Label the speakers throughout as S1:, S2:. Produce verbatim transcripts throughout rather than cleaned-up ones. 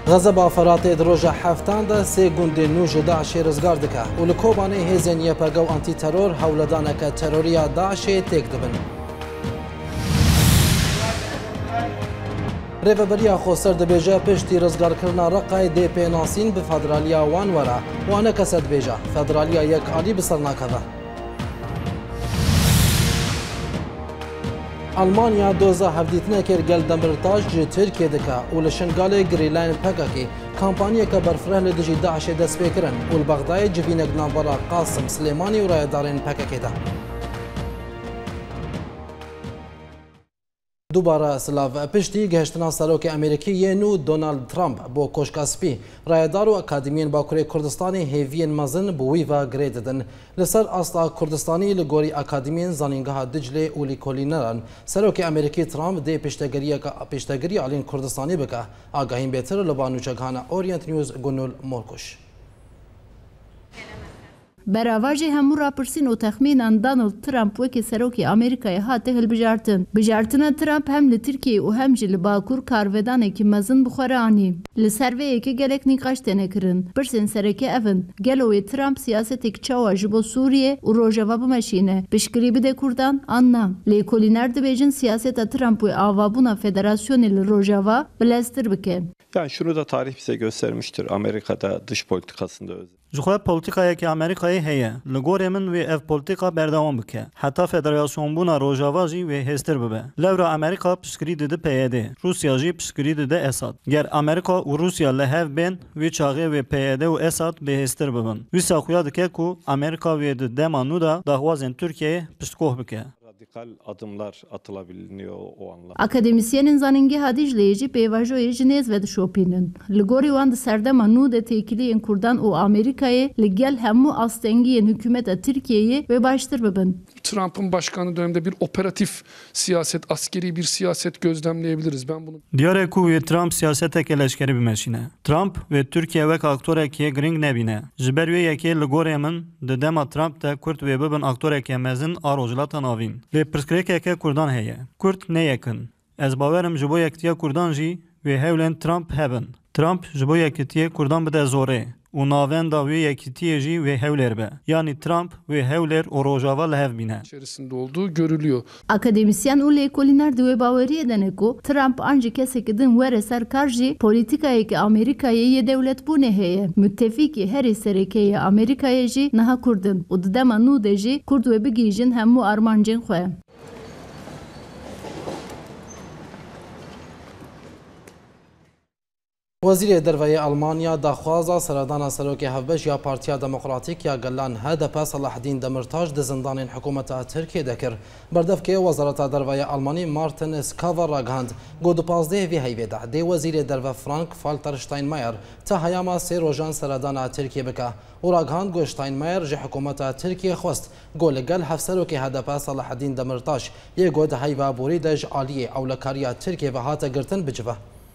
S1: غزه با فراتê di roja heftan de sê gundên nû ji Daişê rizgar dike û li Kobanê hêzên yepege û antîteror hewledaneke teroriya Daişê têk dibin. Rêveberiya Xweser dibêje piştî rizgarkirina Reqayê dê pênasîn bi federaliya wan were wan ne kese dibêje federaliya yek alî bi ser nakeve. Almanya doza hevdîtinekê gel Demirtaş ji Tirkiye dike û li Şingalê girêlayên P K K kampanyeke berfireh li dijî Daişê dest pê kirin û li Bexdayê civînek navbera Qasim Silêmanî û rayedarên P K K de. Dubara silav piştî gihiştina serokê Amerîkîyê nû Donald Trump bo koşka spî rayedar û akademiyên Bakurê Kurdistanê hêviyên mezin bi wî ve girê didin. Li ser asta Kurdistanî li gorî akademiyên zanîngeha Diclê û lîkolîneran serokê Amerîkî Trump dê pêştegirî alîn Kurdistanî bike. Agahîn bêtir li banûçekana Orient News Gunul Morkuş.
S2: Beravajê hemû rapirsîn û texmînan Donald Trump wekî serokê Amerîkayê hate hilbijartin. Bijartina Trump hem li Tirkiye û hem jî li Bakur karvedanekî mezin bi xwe re anî. Li ser vê yekê gelek nîqaş têne kirin. Pirsên sereke ev in. Gelo wê Trump siyaseteke çawa ji bo Sûriye û Rojava bimeşîne. Piştgirî bide Kurdan an na. Lêkolîner dibêjin siyaseta Trump û avabûna federasyonê li Rojava bileztir bike.
S3: Yani şunu da tarih bize göstermiştir Amerika'da dış politikasında özellikle.
S4: Jixwe polîtikayekî Amerîkayê heye. Li gorê min wê ev polîtika berdewam bike. Heta federasyonbûna Rojava jî wê hêztir bibe. Lewra Amerîka piştgirî dide P Y D. Rusya jî piştgirî dide Esad. Ger Amerîka û Rusya li hev bên wê çaxê wê P Y D û Esad bêhêztir bibin. Wîsa xuya dike ku Amerîka wê di dema nû da daxwazên Tirkiyeyê piştgoh bike.
S3: Radikal adımlar atılabiliyor o anlamda.
S2: Akademisyenên zanîngeha Dicleyê jî pêvajoyê ji nêz ve dişopînin. Li gorî wan di serdema nû de têkiliyên Kurdan û Amerîkayê li gel hemû astengiyên hikûmeta Tirkiyeyê wê baştir bibin.
S5: Trump'ın başkanı döneminde bir operatif siyaset, askeri bir siyaset gözlemleyebiliriz. Ben bunu.
S4: Diyare ku wê Trump siyaseteke leşkerî bimeşîne. Trump wê Tirkiye wek aktorekê giring nebîne. Ji ber wê yekê li gorê min di dema Trump de Kurd wê bibin aktorekê mezin a rojhilata navîn. Lê pirsgirêkeke Kurdan heye. Kurd neyekin. Ez bawerim ji bo yekitiya Kurdan jî wê hewlên Trump hebin. Trump ji bo yekitiyê Kurdan bide zorê. û navenda wê yekitiyê jî wê hewlêr be. Yani Trump wê hewlêr û Rojava li hev bîne.
S5: İçerisinde olduğu görülüyor.
S2: Akademisyen û lêkolîner di wê baweriyê dene ku Trump an ji kesekî din were ser kar jî polîtikayekî Amerîkayê yê dewletbûnê heye. Müttefîkê herî serekeyê Amerîkayê jî niha Kurdin û di dema nû de jî Kurd wê bigîjin hemû armancên xwe.
S1: Wezîrê Derveyê Almanya daxwaza seredana serokê hevbeş ya Partiya Demokratîk ya Gelan H D P Salahdîn Demirtaş di zindanên hikûmeta Tirkiye de kir. Berdevkê Wezareta Derveyê Almanî Martin Skava ragihand. Got di pazdehê vê heyvê de dê Wezîrê Derve Frank-Walter Steinmeier te heyama sê rojan seredana Tirkiye bike. û ragihand got Steinmeier ji hikûmeta Tirkiye xwest got li gel hevserokê H D P Salahdîn Demirtaş yê got heyva borî de ji aliyê ewlekariya Tirkiye ve hate girtin bicive.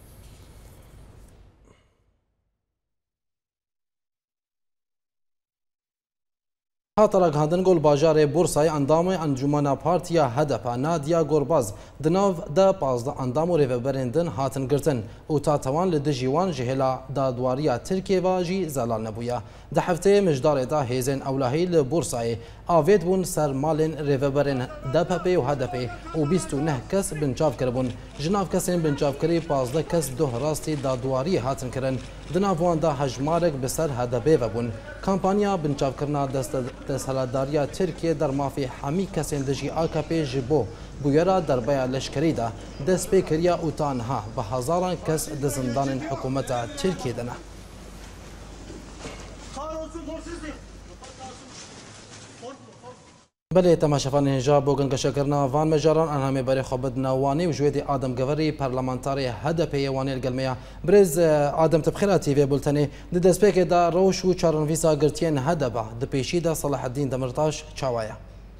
S1: هات راگهاندن گل باجار بورسای اندام انجمن پارتیا هدف نادیا گورباز دناو دا پازده اندام و ریوبرندن هاتن گرتن او تا توان لدجیوان جهلا دادواریا ترکیه و جی زلال نبویا ده هفته مجدار دا هیزن اولاهی لبورسای آوید بون سر مالن ریوبرن دا پپی و هدفی او بیست و نه کس بنچاف کربون جناف کسین بنچاف کری پازده کس دو راستی دادواری هاتن کرن دناوان دا هجمارک بسر هدفی و بون کامپانیا بنچاف کرنا دست دستهلداریا ترکیه در مافی همی کسین دجی آکپی جبو بویرا در بیا لشکری دا دست پیکریا و تانها به هزاران کس دزندان حکومت ترکیه دنه. بله تماشافان هنجا بوگن کشکرنا وان مجاران انهمی بری خوبت نوانی و جویدی آدم گوری پارلمانتاری هدف یوانی الگلمیا برز آدم تبخیراتی و بولتنی دست پیک دا روش و چارن ویسا گرتین هدفه دپیشی دا صلاح الدین دمرتاش چاوایا.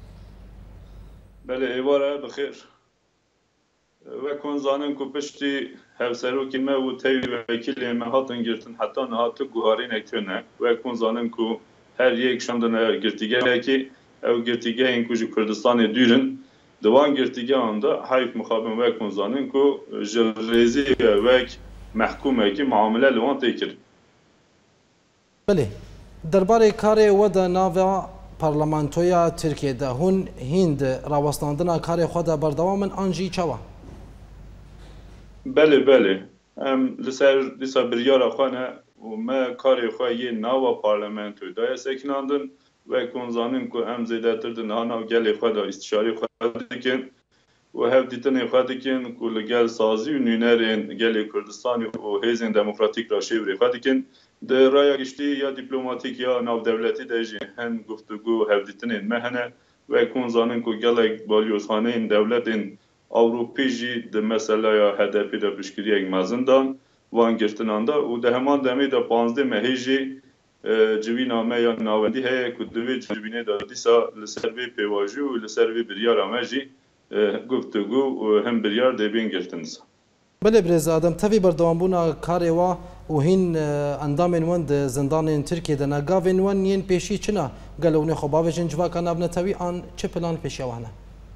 S6: بله ایواره بخیر و کن زانم کو پشتی هفسرو کلمه و تیوی وکیل مهاتن گرتن حتی نهات گوهاری نکتونه و کن زانم کو هر یک شاندن گرتیگه کی او گرتیگه این کجی کردستان دیرن دوان گرتیگه آنده حیف مخابن و کن زانم کو جریزی و محکومه کی معامله لوان تکر.
S1: بله درباره کار ود ناو پارلمانتویا ترکیه ده هون هند راوستاندنا کار خود بردوام آنجی چوا؟
S6: بله بله ام لسر دیسا بریار خانه و ما کار خواهی ناو پارلمانتوی دای سکناندن و کنزانن که ام زیده تردن آنا گل خود استشاری خود دکن و هف دیتن خود دکن که لگل سازی و نونرین گل کردستان و هیزن دموکراتیک را شیوری خود دکن در رای گشتی یا دیپلماتیک یا ناو دولتی دیجی هن گفتگو هف دیتن مهنه و کنزانن که گل بالیوزخانه این دولت این اوروپی جی ده مسئله یا هدفی دا بشکری یک مزندان وان گرتنانده و ده همان دمی دا پانزده مهیجی جوی نامه یا ناوندی هی که دوی جوینه دا دیسا لسروی پیواجی و لسروی بریار آمه جی گفتگو و هم بریار ده بین گرتنزا.
S1: بله برز آدم تفی بردوان بونا کاری و و هین اندامین وند زندان ترکیه ده نگاوین وان ین پیشی چنا گلونه خوباوی جنجوا کن ابن تاوی آن چه پلان پیشی وانه؟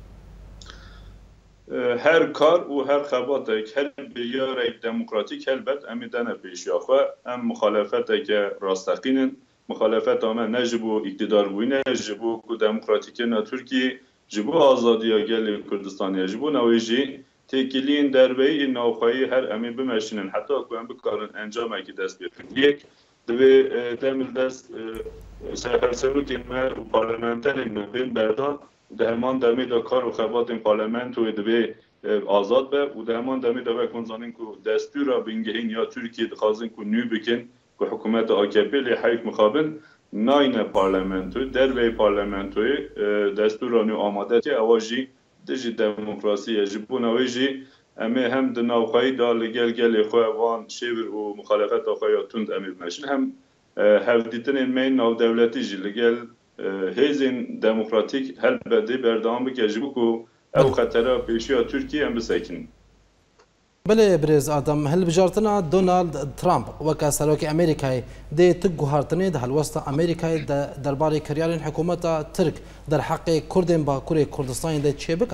S6: هر کار و هر خباتک هر بیار دموکراتیک البته امیدانه پیش یافته ام مخالفت که راستقینن مخالفت آمه نجبو اقتدار بوینه جبو کو دموکراتیک نه ترکیه جبو آزادی گل کردستانی جبو نویجی تکیلین دربی نوخایی هر امی بمشینن حتی کو ام بکارن انجام کی دست بیارن یک دوی دمل دست سر سرو که ما پارلمانتر نوین بردان ده همان دمی دا کار و خبات این پارلمنت و دوی آزاد به و ده همان دمی دا بکنزانین که دستور را بینگهین یا ترکیه دخوازین که نیو بکن که حکومت آکپی لی حیف مخابن ناین پارلمنتوی در وی پارلمنتوی دستور را نیو آماده که اواجی دجی دموکراسی جبون اواجی امی هم دناوخایی دا لگل گل خواه وان شیور و مخالفت آخواه تند امی بمشن هم هفدیتن این مین ناو دولتی جی لگل هیزن دموکراتیک هل بده بردام بکجبو کو او خطره پیشی ترکیه هم بسکن.
S1: بله برز آدم هل بجارتنا دونالد ترامپ وکا سروک امریکای ده تگوهارتنی ده هلوست امریکای درباره کریارین حکومت ترک در حق کردین با کوری کردستان ده چه بکه؟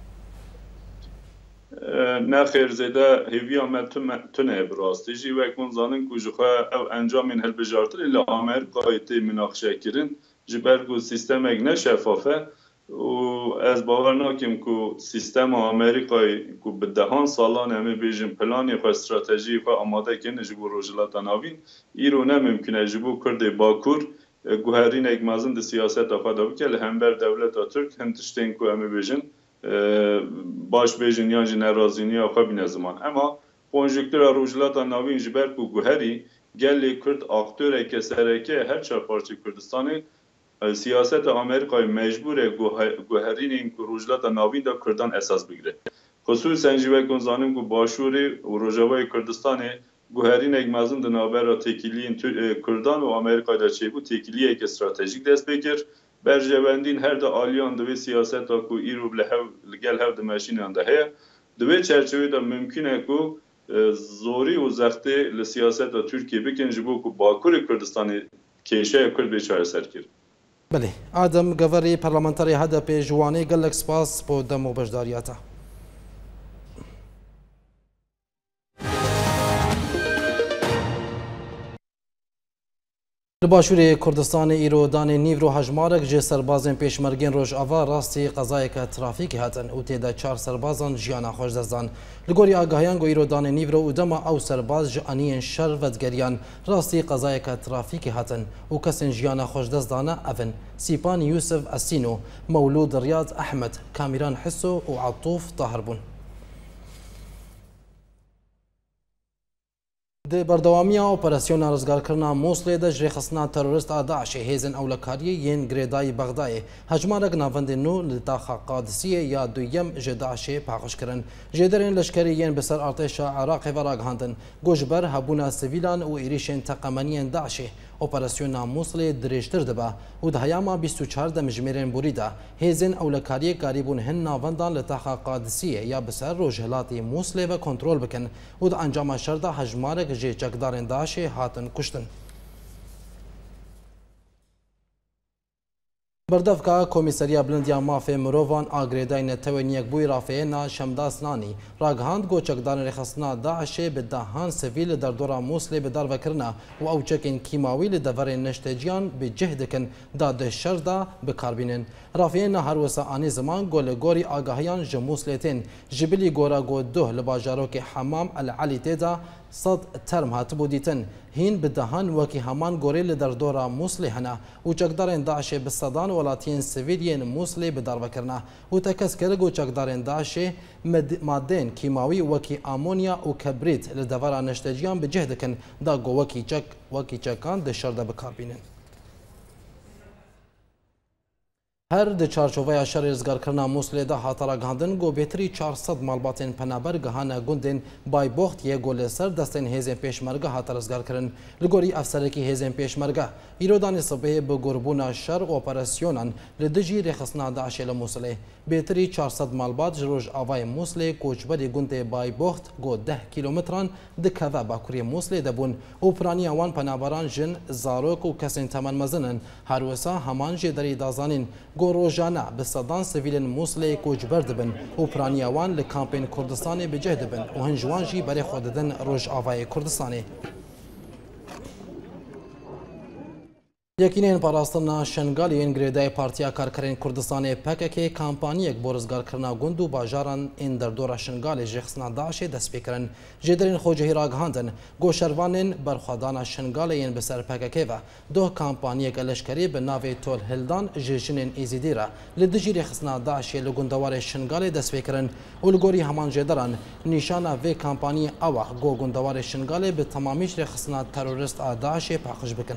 S6: نه خیر زیده هیوی آمد تونه براستی جی و اکمون زانن کجوخواه او انجام این هل بجارتن الا امریکای تی مناقشه کرن جبرگو سیستم اگ نشفافه و از باور ناکیم که سیستم آمریکایی که به دهان سالان همه بیجن پلانی و استراتژی و آماده کنه جبو روجلات ناوین ایرو نممکنه جبو کرده باکور گوهرین اگ مازن ده سیاست آفاده بکه لحنبر دولت ترک هنتشتین که همه بیجن باش بیجن یا جن رازینی آخوا بین زمان اما کنجکتور روجلات ناوین جبر که گوهری گلی کرد آکتور که سرکه هر چهار پارچه کردستانی سیاست آمریکای مجبور گوهرین این که روجلات ناوین دا کردان اساس بگیره خصوصا جیوه کنزانیم که باشوری و روجاوای کردستان گوهرین اگ مازن دنابر را تکیلی کردان و آمریکای دا چه بود تکیلی ایک استراتژیک دست بگیر برجوندین هر دا آلیان دوی سیاست ها که ای رو لگل هف دمشین انده هیا دوی چرچوی دا ممکنه که زوری و زخته لسیاست دا ترکیه بکن جبو که باکور کردستان کیشه کرد بیچاره سر کرد.
S1: بله آدم گوری پارلمانتری هدف جوانی گلک سپاس با دم و بجداریاتا. لباشوری کردستان ایرو دان نیورو هجمارک جه سربازن پیشمرگین روش آوا راستی قضایک ترافیکی هاتن و تیدا چار سربازان جیانا خوش دزدان لگوری آگاهیان گو ایرو دان نیورو و دما او سرباز جانین شر ودگریان راستی قضایک ترافیکی هاتن و کسین جیانا خوش دزدانه اون سیپان یوسف اسینو مولود ریاض احمد کامیران حسو و عطوف طاهر بون. د بردوامیا اپراسیون رزگارکرنا موصل د جرخصنا تروریست داعش هیزن اولکاری ین گریدای بغدای هجمارک ناوند نو لتاخ قادسیه یا دویم جداعش پاخش کرن جدرن لشکری ین بسر ارتش عراق و راگهاندن گوجبر هبونا سیویلان و ایریشن تقمنین داعش اپراسیون موصل درشتر دبا و دهیاما بیست و چهار دمجمرین بوریدا هیزن اولکاری قریبون هن ناوندان لتاخ قادسیه یا بسر روجهلاتی موصل و کنترل بکن و د انجام شردا هجمارک جه چکدارن داعش هاتن کشتن. بردفکا کمیسریا بلندیا مافی مروان آگریداین توینیک بوی رافعینا شمداس نانی راگهاند گوچکدان رخصنا داعش به دهان سویل در دورا موصل به دار وکرنا و او چکین کیماوی لدور نشتجیان به جهدکن داد شردا به کاربینن رافعینا هر وسا آنی زمان گل گوری آگاهیان جموسلتین جبلی گورا گو دوه لباجاروک حمام العلی تیدا صد ترم هاتبو دیتن هین به دهان وکی همان گوریل در دورا موصل هنا و چکدارن داعش به صدان ولاتین سویلین موصل به دار وکرنا و تکس کرد و چکدارن داعش مادین کیماوی وکی آمونیا و کبریت لدورا نشتجیان به جهدکن دا گو وکی چک وکی چکان ده شرده بکاربینن هر د چارچوبه شر ازگارکرنا موصل ده هاترا گاندن گو بهتری چهارصد مالباتین پنابر گهانه گوندن بای بوخت یه گل سر دستین هیزن پیشمرگه هاتر ازگارکرن لگوری افسرکی هیزن پیشمرگه ایرودان صبح به گربونا شر اپراسیونان لدجی رخصنا داعش لموصل بهتری چهارصد مالبات جروج آوای موصل کوچبری گونده بای بوخت گو ده کیلومتران دکوه باکوری موصل دبون و پرانی اوان پنابران جن زاروک و کسین تمن مزنن هر وسا همان جدری دازانین گوروژانا به صدان سویلن موصل کوچبر دبن و پرانی اوان لکامپین کردستان بجه دبن و هنجوان جی برای خوددن روج آوای کردستانی یکینین پاراستنا شنگالیین گریدای پارتیا کارکرین کردستان پکک کامپانیک بورزگار کرنا گوند و باجاران این در دورا شنگال جخصنا داعش دست بکرن جدرین خوجهی راگهاندن گوشروانین برخوادان شنگالیین بسر پکک و دو کامپانیک لشکری به ناوی تول هلدان جشنین ایزیدیرا لدجی رخصنا داعش لگوندوار شنگال دست بکرن و لگوری همان جدران نیشانا وی کامپانی اوه گو گوندوار شنگال به تمامیش رخصنا تروریست داعش پاخش بکن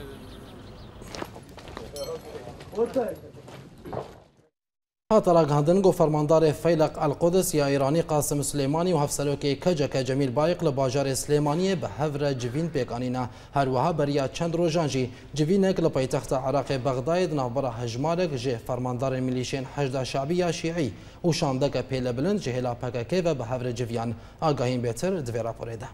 S1: هاترا گاندن گو فرماندار فیلق القدس یا ایرانی قاسم سلیمانی و هفسلوکی کجک جمیل بایق لباجار سلیمانی به هفر جوین پیکانینا هر وها بریا چند روزانجی جوینک لپایتخت عراق بغداد نابرا هجمارک جه فرماندار میلیشین حشد شعبی شیعی و شاندک پیل بلند جهلا پکک و به هفر جویان آگاهیم بهتر دوی راپوریده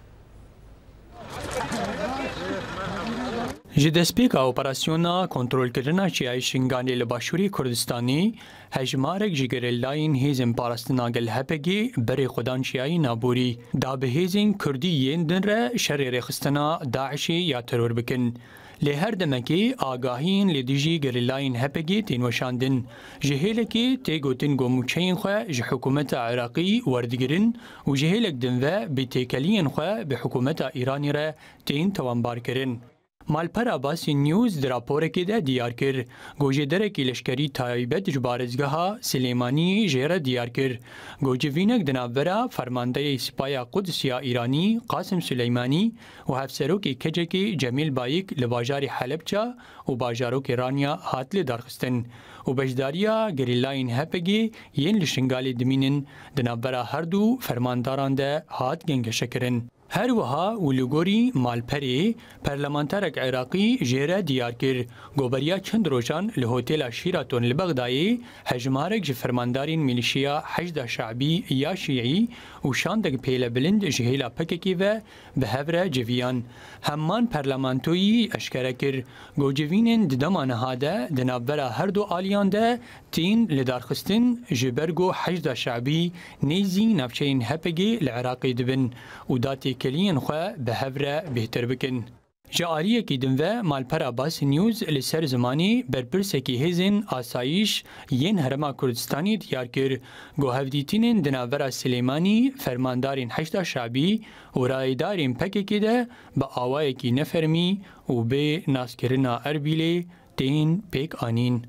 S7: ji destpêka operasyona kontrolkirina çiyayê Şinganê li Başûrê Kurdistanê hejmarek ji gerîlayên hêzên parastina gel H P G berê xwedan çiyayê naborî da bi hêzên Kurdî yên din re şerê rêxistina Daişê ya teror bikin. Lê her demekê agahiyên lê dijî gerîlayên H P G tên weşandin. Ji hêlekê tê gotin gomûçeyên xwe ji hikûmeta Iraqî werdigirin û ji hêlek din ve bêtêkeliyên xwe bi hikûmeta Îranê re tên tewanbarkirin. Malpera Basî News di raporekê de diyar kir. Gojêderekî leşkerî taybet ji barezgeha Silêmaniyê jê re diyar kir. Gojevînek di navbera Fermandeyê Sipaya Quds ya Îranî Qasim Süleymanî û hevserokê kecekê Cemîl Bayik li bajarê Helepça û bajarokê Ranya hat lê darxistin. û bejdariya gerîlayên H P G yên li Şingalê dimînin di navbera her du fermandaran de hat gengeşekirin. Her wiha û li gorî malperê parlamenterek Iraqî jê re diyar kir. Goberiya çend rojan li hotêla Sheraton li Bexdayê hejmarek ji fermandarên milîşiya Heşda Şe'bî ya Şîî û şandek pêlebilind ji hêla P K K ve bi hev re civiyan. Hemman parlamentoyî eşkere kir. Gocivînên di dema niha de di navbera her du aliyan de tên li darxistin ji ber got Heşda Şe'bî nêzî navçeyên H P G li Iraqê dibin û da têkeliyên xwe bi hev re bêhtir bikin. Ji aliyekî din ve Malpera Basî News li ser zimanê berpirsekî hêzên asayîş yên Herêma Kurdistanê diyar kir. Gohevdîtînên di navbera Silêmanî, fermandarên Heşda Şe'bî û rayêdarên P K K de bi awayekî nefermî û bê naskirina Erbîlê tên pêk anîn.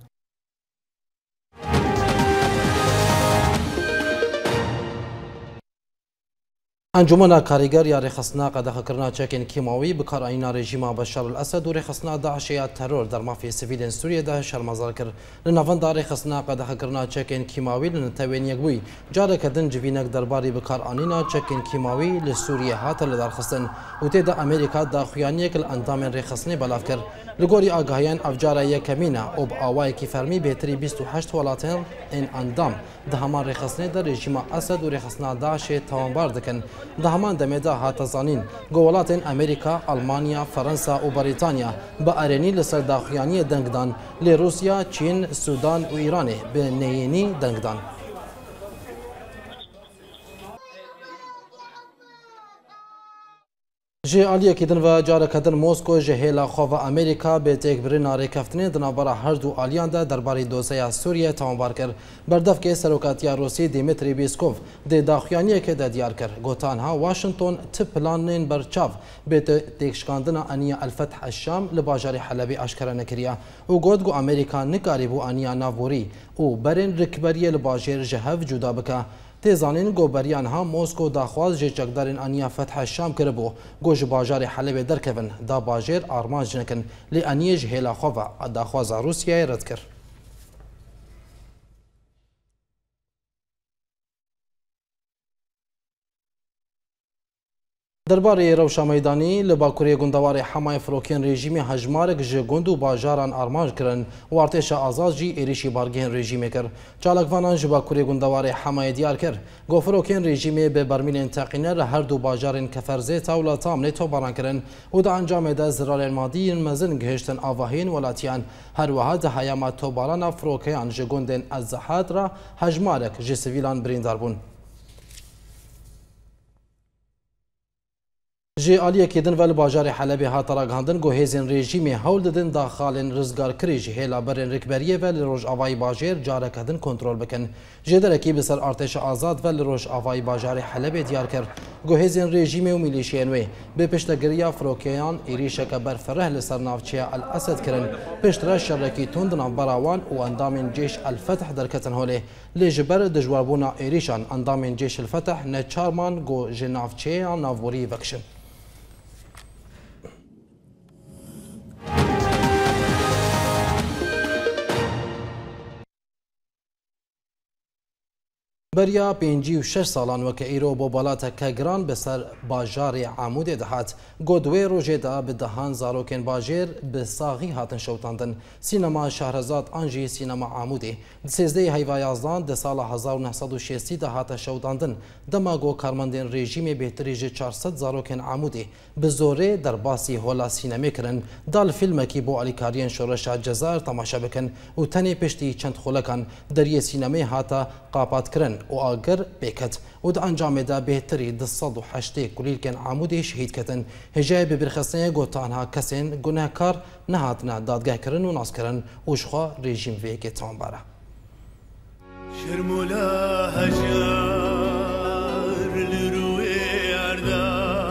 S1: انجمن کارگر یا رخصنا قدغه کرنا چکن کیماوی بکاراینا رژیم بشار الاسد و رخصنا داعش یا ترور در مافی سیویل سوریه ده شرمزار کر لنوان دار رخصنا قدغه کرنا چکن کیماوی لنتوین یکبوی جاره کدن جوینک درباری بکارانینا چکن کیماوی لسوریه هات لدارخستن و تید امریکا دا خویانیک الاندام رخصنی بلاف کر لگوری آگاهیان افجار یکمینا او با آوای کی فرمی بهتری بیست و هشت ولاتین این اندام ده همان رخصنی در رژیم اسد و رخصنا داعش توانبار دکن ده همان دمدا هاتزانین گولاتن امریکا، آلمانیا، فرانسا و بریتانیا با ارنی لسر داخویانی دنگدان لی روسیا، چین، سودان و ایران به نیینی دنگدان. جه آلیه کدن و جاره کدن موسکو جهیلا خواه امریکا به تکبری ناره کفتنی دنابرا هر دو آلیان ده درباره دوسیه سوریه تمام کرد. بردف که سروکاتیا روسی دیمیتری بیسکوف ده داخیانیه که ده دیار کرد. گوتان ها واشنطن تپلانین برچاو به تکشکاندن انیا الفتح الشام لباجاری حلبی اشکره نکریا و گود گو امریکا نکاری بو انیا ناووری و برین رکبری لباجر جهف جدا بکا. تیزانین گوبریان ها موسکو داخواز جه چکدارین انیا فتح الشام کربو گوش باجار حلب درکون دا باجر آرمانج نکن لی انیه جهیلا خواه داخواز روسیه رد کرد. درباره روشا میدانی لباکوری گندوار حمای فروکین رژیمی هجمارک جه گندو باجاران آرمانج کرن و ارتش آزاد جی ایریشی بارگین رژیمی کر. چالکوانان جباکوری گندوار حمای دیار کر. گو فروکین رژیمی به برمیل انتقینه ره هر دو باجارین کفرزه تاولا تام نیتو باران کرن و دا انجام ده زرار مادی مزن گهشتن آواهین ولاتیان هر وها ده حیامات تو باران فروکیان جه گندن ازحاد را هجمارک جه سویلان بریندار بون. جه آلیه کدن ول باجار حلبی ها تراغاندن گو هیزن رژیمی هول ددن داخالن رزگار کری جهیلا برن رکبریه ول روش آوای باجر جاره کدن کنترول بکن. جه درکی بسر ارتش آزاد ول روش آوای باجار حلبی دیار کر. گو هیزن رژیمی و میلیشینوی به پشتگریا فروکیان ایریشک برفره لسر نافچه الاسد کرن پشتره شرکی تندن براوان و اندام جیش الفتح درکتن هوله لجبر دجواربونا ایریشان اندام جیش الفتح نچارمان گو جنافچه نافوری وکشن. بریا پنجی و شش سالان وکه ایرو با بالات کگران بسر باجار عمود دهات گودوی روژه دا به دهان زاروکن باجر به ساغی هاتن شوتاندن سینما شهرزاد آنجی سینما عمودی سیزده هیوایازدان ده سال هزار و نهصد و شصت ده هات شوتاندن دماغو کارمندین رژیم بهتریج چهارصد زاروکن عمودی به زوره در باسی هولا سینما کرن دال فیلم کی بو الیکارین شورش جزایر تماشا بکن و تنی پشتی چند خلکان دریه سینما هاتا قاپات کرن و آگر بکت و در انجام ده بهتری ده صد و هشت کلیل کن عمودی شهید کتن هجای ببرخصنه گوتانها کسین گناهکار نهاتنا دادگاه کرن و ناس کرن و شخوا رژیم ویگه تان باره شرمولا هجار لروی عردا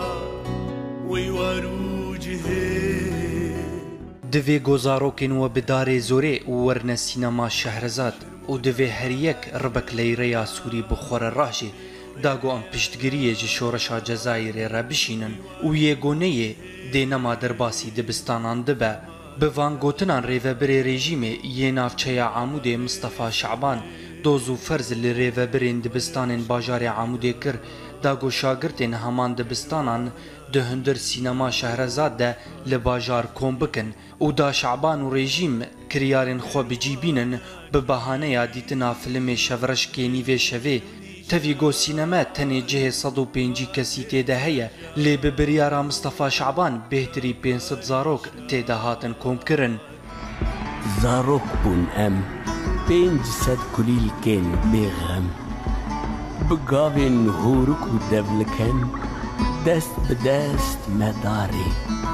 S1: ویوارو جهه
S8: دوی گوزاروکن و بدار زوره و ورن سینما شهرزاد و دوی هر یک ربک لیره سوری بخور راجی داگو ام پشتگیریه جه شورشا جزایر را بشینن و یه گونه دینما درباسی دبستانان دبه بوان گوتنان ریوبری رژیمه یه نافچه عمود مصطفى شعبان دوزو فرز لریوبرین دبستانین باجار عموده کر داگو شاگرتین همان دبستانان ده هندر سینما شهرزاد ده لباجار کن بکن و دا شعبان و رژیم کریارین خو بجیبینن به بهانه یادیتنا فیلم شورش که نیوه شوه تفیگو سینما تنی جه صد و پنجی کسی تیده هیه لی ببریارا مصطفى شعبان بهتری پینصد زاروک تیده هاتن کم کرن
S9: زاروک بون ام پنج صد کلیل کن بیغم بگاوین هورک و دولکن دست به دست مداری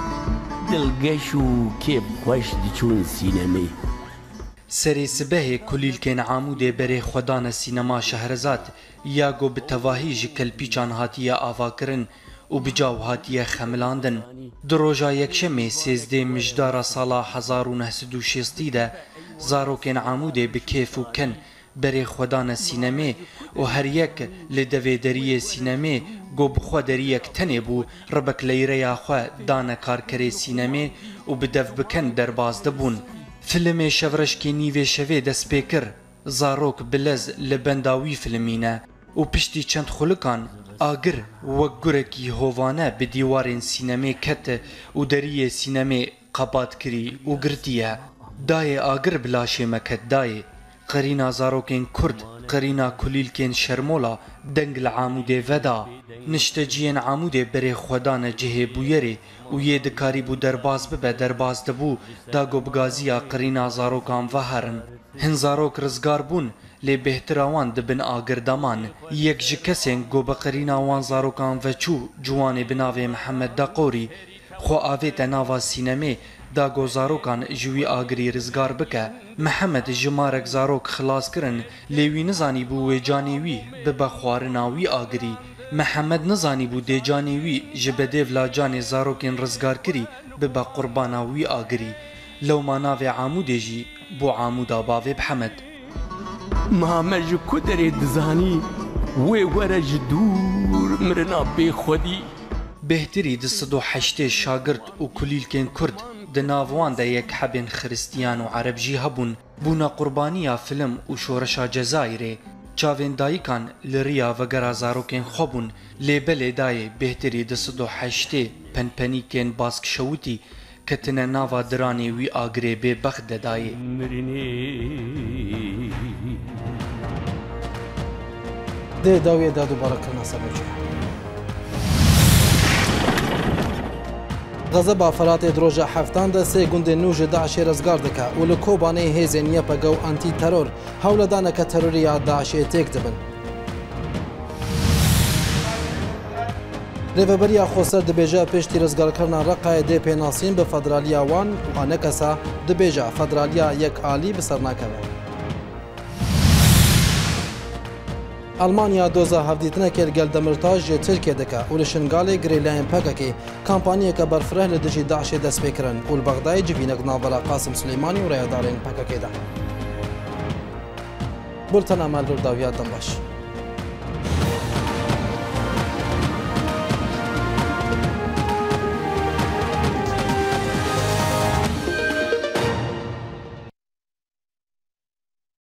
S9: دلگشو کیب خوش دچون سینمی
S8: سری سبه کلیل کن عمود بری خدان سینما شهرزاد یاگو به تواهی جکل پیچان هاتیه آوا کرن و بجاو هاتیه خملاندن دروجا یکشمه سیزده مجدار سالا هزار و نهصد و شصتی ده زاروکن عمود به کیف و کن بری خدان سینما و هر یک لدوی دری سینما گو بخوا دری یک تنه بو ربک لیره خوا دانه کار کری سینما و بدف بکن در باز دبون فیلم شورش که نیوه شوه دست پیکر زاروک بلز لبنداوی فیلمینه و پشتی چند خلکان آگر و گرکی هوانه به دیوارین سینما کت و دری سینما قباد کری و گرتیه دای آگر بلاشه مکت دای قرینا زاروکین کرد قرينا كليلكين شرمولا دنگل عامودي فدا نشتجين عامودي بري خودان جهه بويري ويه دكاري بو درباز ببه درباز دبو داگو بگازيا قرينا زاروكان وهرن هن زاروك رزگار بون لی بهتراوان دبن آگردامان یک جکسین گو بقرينا وان زاروكان وچو جواني بناوي محمد داقوري خو آوه ناوا سینمه داگو زاروکان جوی آگری رزگار بکه محمد جمارک زاروک خلاص کرن لیوی نزانی بو وی جانیوی ببخوارناوی آگری محمد نزانی بو دی جانیوی جبده ولا جان زاروکین رزگار کری ببا قرباناوی آگری لو ما ناوی عاموده جی بو عامودا باوی بحمد
S9: محمد جو کدری دزانی وی ورج دور مرنا بی خودی
S8: بهتری دست دو هشته شاگرد و کلیلکین کرد دناوان دا یک حبین خریستیان و عرب جی هبون بونا قربانیا فیلم و شورشا جزایره چاوین دایکان لریا و گرازاروکین خوبون لیبل دای بهتری دست دو هشته پنپنیکین باسک شوتی کتنه ناوا درانی وی آگره بی بخت دای
S1: ده داویه دا دوباره کرنا سرمجه غزه با فرات دروژه هفتان ده سه گوند نوج داعش رزگار دکه و لکوبانه هیزن یپگو انتی ترور حول دانه که تروری داعش تک دبن ریوبریا خوسر دبیجه پشتی رزگار کرنا رقای دی پیناسین به فدرالیا وان و آنکسا دبیجه فدرالیا یک آلی بسرناکه ألمانيا دوزا هفديتنا كير قال دمرتاج تركيا دكا ولشنغالي غريلاين باكاكي كامبانيا كبرفره لدجي داعش دس بكرن والبغدادي جبينك نابلا قاسم سليماني وريادارين باكاكي دا بولتنا مال داويات دمباش